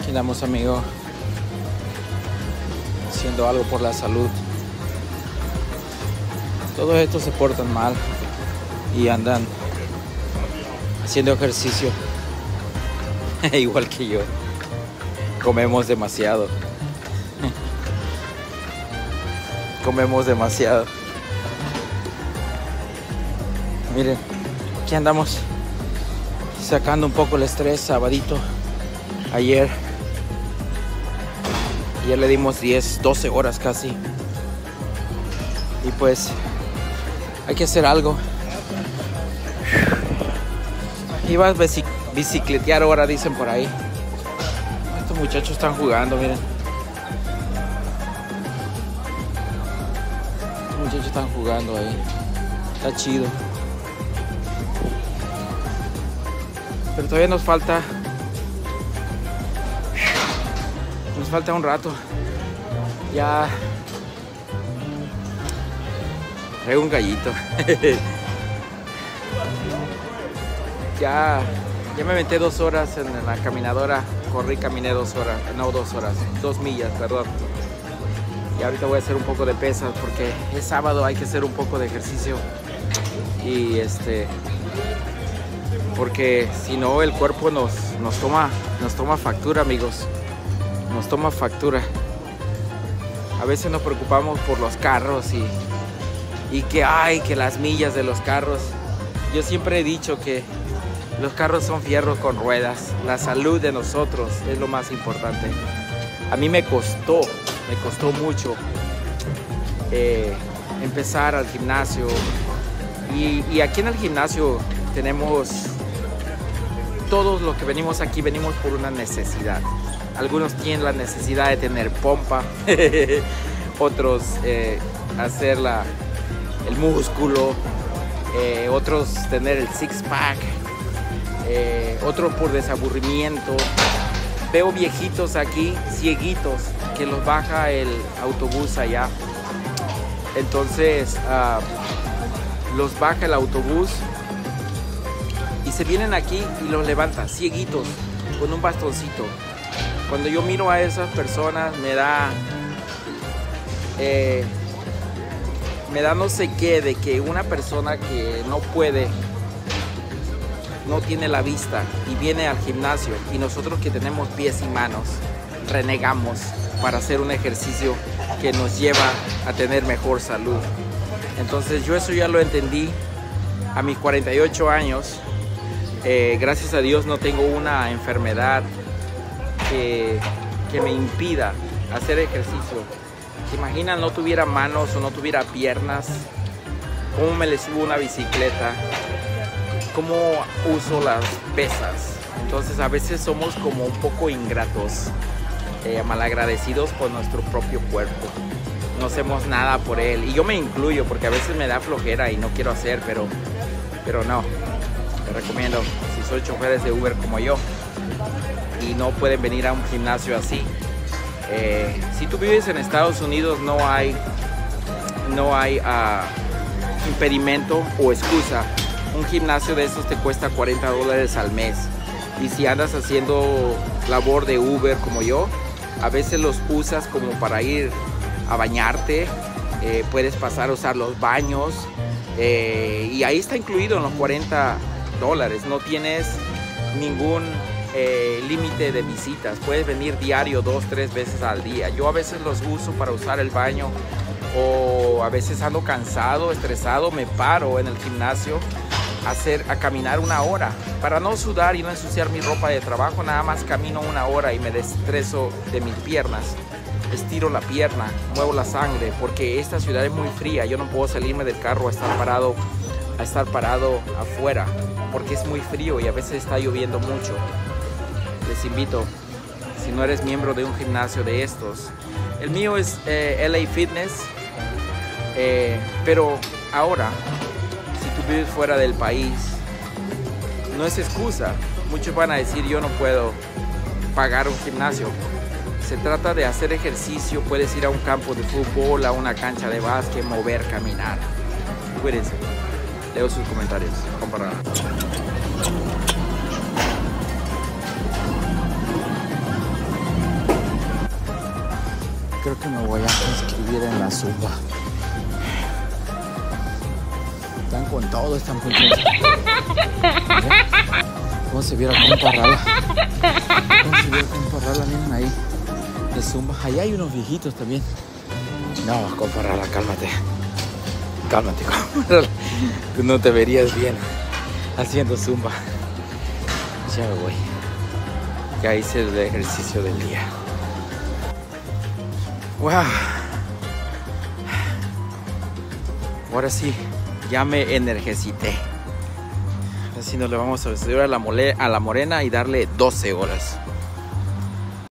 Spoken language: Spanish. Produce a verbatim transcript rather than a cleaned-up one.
Aquí andamos, amigo, haciendo algo por la salud. Todos estos se portan mal y andan haciendo ejercicio igual que yo. Comemos demasiado. Comemos demasiado. Miren, aquí andamos sacando un poco el estrés. Sabadito, ayer ya le dimos diez, doce horas casi. Y pues hay que hacer algo. Iba a bici bicicletear ahora, dicen por ahí. Estos muchachos están jugando, miren. Estos muchachos están jugando ahí. Está chido. Pero todavía nos falta. Nos falta un rato. Ya. Traigo un gallito. ya, ya me aventé dos horas en la caminadora. Corrí, caminé dos horas. No, dos horas. Dos millas, perdón. Y ahorita voy a hacer un poco de pesas porque es sábado, hay que hacer un poco de ejercicio. Y este... Porque si no, el cuerpo nos, nos, toma, nos toma factura, amigos. Nos toma factura. A veces nos preocupamos por los carros y... Y que hay, que las millas de los carros. Yo siempre he dicho que los carros son fierros con ruedas. La salud de nosotros es lo más importante. A mí me costó, me costó mucho eh, empezar al gimnasio. Y, y aquí en el gimnasio tenemos... Todos los que venimos aquí venimos por una necesidad. Algunos tienen la necesidad de tener pompa. Otros eh, hacer la... el músculo, eh, otros tener el six pack, eh, otros por desaburrimiento. Veo viejitos aquí, cieguitos, que los baja el autobús allá. Entonces uh, los baja el autobús y se vienen aquí y los levanta, cieguitos, con un bastoncito. Cuando yo miro a esas personas me da... Eh, Me da no sé qué de que una persona que no puede, no tiene la vista y viene al gimnasio, y nosotros que tenemos pies y manos renegamos para hacer un ejercicio que nos lleva a tener mejor salud. Entonces yo eso ya lo entendí a mis cuarenta y ocho años. Eh, gracias a Dios no tengo una enfermedad que, que me impida hacer ejercicio. ¿Se imaginan no tuviera manos o no tuviera piernas? ¿Cómo me le subo una bicicleta? ¿Cómo uso las pesas? Entonces a veces somos como un poco ingratos, eh, malagradecidos con nuestro propio cuerpo. No hacemos nada por él. Y yo me incluyo porque a veces me da flojera y no quiero hacer, pero, pero no. Te recomiendo, si soy choferes de Uber como yo y no pueden venir a un gimnasio así, Eh, si tú vives en Estados Unidos no hay no hay uh, impedimento o excusa. Un gimnasio de esos te cuesta cuarenta dólares al mes, y si andas haciendo labor de Uber como yo, a veces los usas como para ir a bañarte. Eh, puedes pasar a usar los baños, eh, y ahí está incluido en los cuarenta dólares. No tienes ningún Eh, límite de visitas. Puedes venir diario, dos, tres veces al día. Yo a veces los uso para usar el baño, o a veces ando cansado, estresado, me paro en el gimnasio a, hacer, a caminar una hora para no sudar y no ensuciar mi ropa de trabajo. Nada más camino una hora y me destreso de mis piernas. Estiro la pierna, muevo la sangre, porque esta ciudad es muy fría. Yo no puedo salirme del carro a estar parado, a estar parado afuera, porque es muy frío y a veces está lloviendo mucho. Les invito, si no eres miembro de un gimnasio de estos, el mío es eh, L A Fitness, eh, pero ahora, si tú vives fuera del país, no es excusa. Muchos van a decir, yo no puedo pagar un gimnasio. Se trata de hacer ejercicio. Puedes ir a un campo de fútbol, a una cancha de básquet, mover, caminar. Cuídense. Leo sus comentarios. Comparado. Creo que me voy a inscribir en la Zumba. Están con todo, están contentos. ¿Cómo se viera con Parrala? ¿Cómo se viera con Parrala? Miren ahí, de Zumba. Allá hay unos viejitos también. No, con Parrala, cálmate. Cálmate, Parrala. Tú no te verías bien haciendo Zumba. Ya me voy. Ya hice el ejercicio del día. Wow. Ahora sí, ya me energicité. Así nos le vamos a subir a la, mole, a la morena y darle doce horas.